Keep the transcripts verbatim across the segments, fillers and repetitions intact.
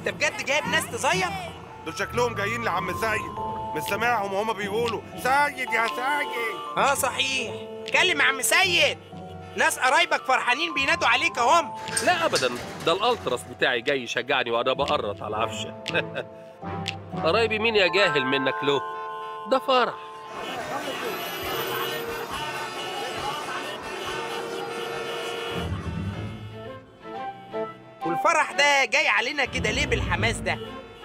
انت بجد جايب ناس تزيط؟ دول شكلهم جايين لعم سيد، مش سامعهم وهما بيقولوا سيد يا سيد. اه صحيح، كلم عم سيد، ناس قرايبك فرحانين بينادوا عليك اهم. لا ابدا، ده الالتراس بتاعي جاي يشجعني وانا بقرط على عفشه. قرايبي مين يا جاهل منك له؟ ده فرح. والفرح ده جاي علينا كده ليه بالحماس ده؟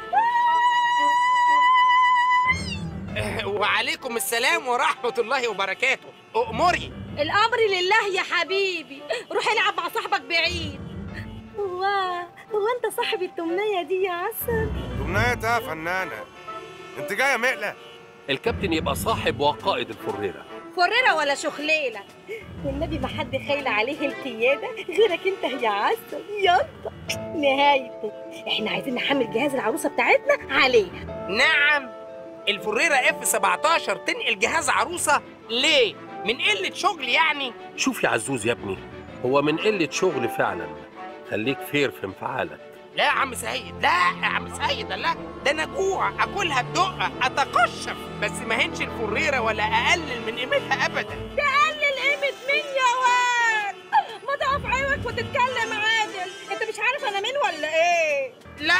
وعليكم السلام ورحمة الله وبركاته. أؤمري. الأمر لله يا حبيبي، روح العب مع صاحبك بعيد. هو هو أنت صاحب التمنية دي يا عسل؟ تمنية ده يا فنانة، أنت جاية مقلة؟ الكابتن يبقى صاحب وقائد الفريرة. فريرة ولا شخليلة؟ والنبي ما حد خايل عليه القيادة غيرك أنت يا عسل. يلا نهايته، إحنا عايزين نحمل جهاز العروسة بتاعتنا عليها. نعم، الفريرة اف سبعتاشر تنقل جهاز عروسة ليه؟ من قلة شغل يعني؟ شوف يا عزوز يا ابني، هو من قلة شغل فعلا. خليك فير في انفعالك. لا يا عم سيد، لا يا عم سيد، لا، ده انا جوع اكلها بدقة اتقشف، بس ما هنش الفريرة ولا اقلل من قيمتها ابدا. تقلل قيمة مين يا واد؟ ما تقف عينك وتتكلم عادل، انت مش عارف انا مين ولا ايه؟ لا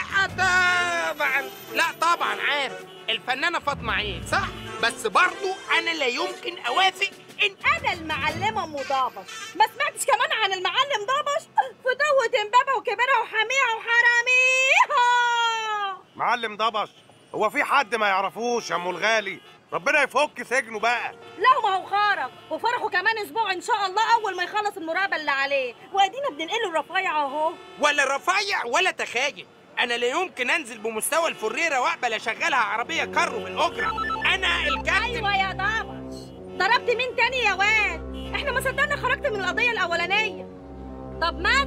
طبعا، لا طبعا عارف، الفنانة فاطمة عيد صح؟ بس برضو انا لا يمكن اوافق ان انا المعلمة ام ضبش. ما سمعتش كمان عن المعلم ضبش؟ فتوة امبابة وكبيرها وحاميها وحراميها. معلم ضبش، هو في حد ما يعرفوش يا ام الغالي؟ ربنا يفك سجنه بقى. لا ما هو خرج وفرحه كمان اسبوع ان شاء الله اول ما يخلص المراقبة اللي عليه، وادينا بننقله الرفايع اهو. ولا رفيع ولا تخايل، انا لا يمكن انزل بمستوى الفريرة واقبل اشغلها عربية كارو بالاجرة. انا الكابتن. ايوه يا ضبش، ضربت مين تاني يا واد؟ احنا ما صدقنا خرجت من القضية الاولانية. طب مات؟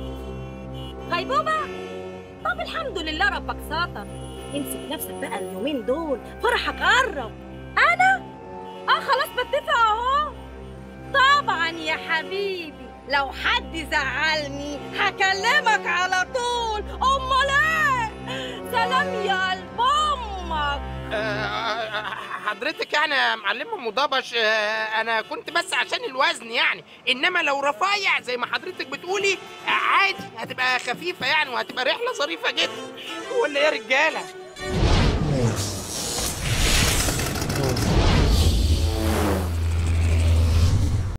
غيبوبة؟ طب الحمد لله ربك ساتر. امسك نفسك بقى اليومين دول، فرحك قرب. انا؟ اه خلاص بتفق اهو. طبعا يا حبيبي، لو حد زعلني هكلمك على طول. امال ايه؟ سلام يا قلب امك. أه حضرتك يعني يا معلمة ام ضبش، أه انا كنت بس عشان الوزن يعني، انما لو رفيع زي ما حضرتك بتقولي عادي، هتبقى خفيفة يعني وهتبقى رحلة ظريفة جدا. ولا يا رجالة؟